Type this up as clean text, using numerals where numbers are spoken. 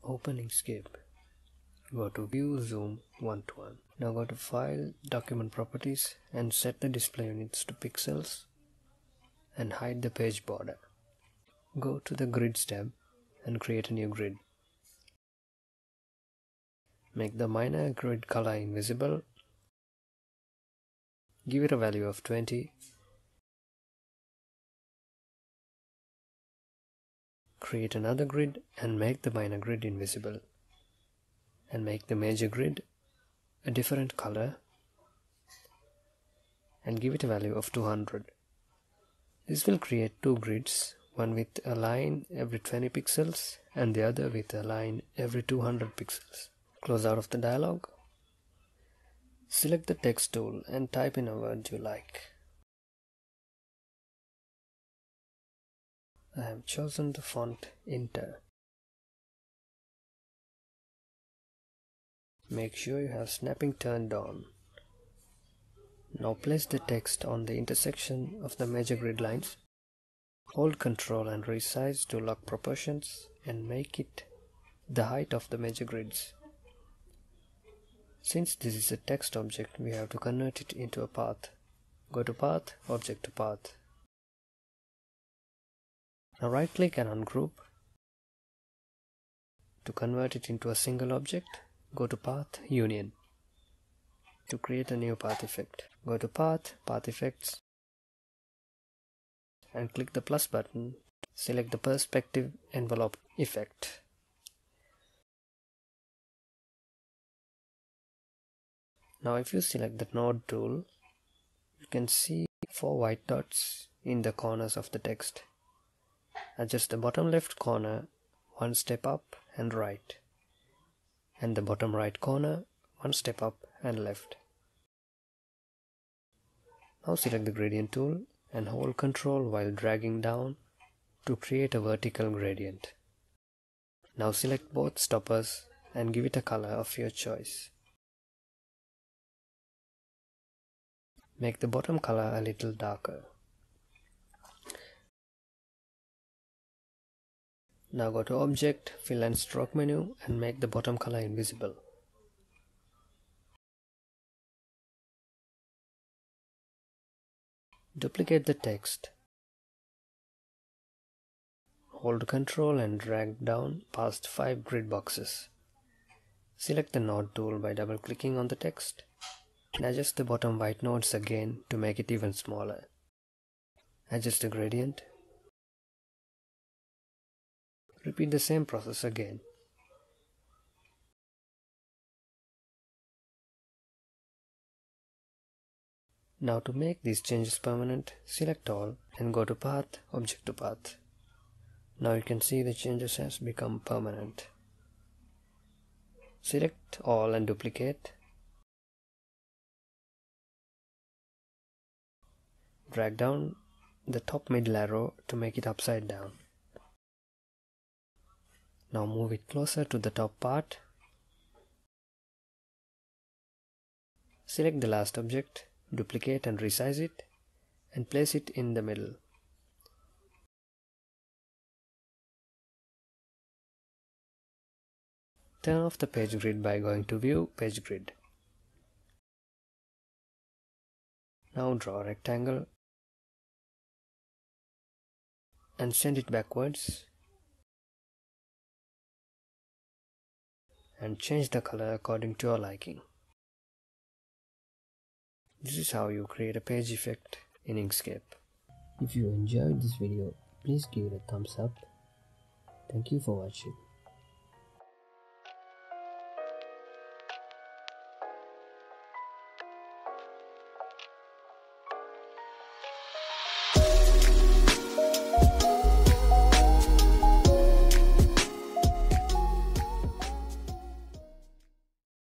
Open Inkscape. Go to View, Zoom 1:1. Now go to File, Document Properties and set the display units to pixels and hide the page border. Go to the Grids tab and create a new grid. Make the minor grid color invisible. Give it a value of 20. Create another grid and make the minor grid invisible. And make the major grid a different color and give it a value of 200. This will create two grids, one with a line every 20 pixels and the other with a line every 200 pixels. Close out of the dialog. Select the text tool and type in a word you like. I have chosen the font Inter. Make sure you have snapping turned on. Now place the text on the intersection of the major grid lines. Hold Ctrl and resize to lock proportions and make it the height of the major grids. Since this is a text object, we have to convert it into a path. Go to Path, Object to Path. Now right click and ungroup. To convert it into a single object, go to Path, Union. To create a new path effect, go to Path, Path Effects and click the plus button. Select the Perspective Envelope effect. Now if you select the node tool, you can see 4 white dots in the corners of the text. Adjust the bottom left corner one step up and right, and the bottom right corner one step up and left. Now select the gradient tool and hold Ctrl while dragging down to create a vertical gradient. Now select both stoppers and give it a color of your choice. Make the bottom color a little darker. Now go to Object, Fill and Stroke menu and make the bottom color invisible. Duplicate the text. Hold Ctrl and drag down past 5 grid boxes. Select the node tool by double clicking on the text and adjust the bottom white nodes again to make it even smaller. Adjust the gradient. Repeat the same process again. Now to make these changes permanent, select all and go to Path, Object to Path. Now you can see the changes has become permanent. Select all and duplicate. Drag down the top middle arrow to make it upside down. Now move it closer to the top part. Select the last object, duplicate and resize it, and place it in the middle. Turn off the page grid by going to View, Page Grid. Now draw a rectangle and send it backwards and change the color according to your liking. This is how you create a page effect in Inkscape. If you enjoyed this video, please give it a thumbs up. Thank you for watching.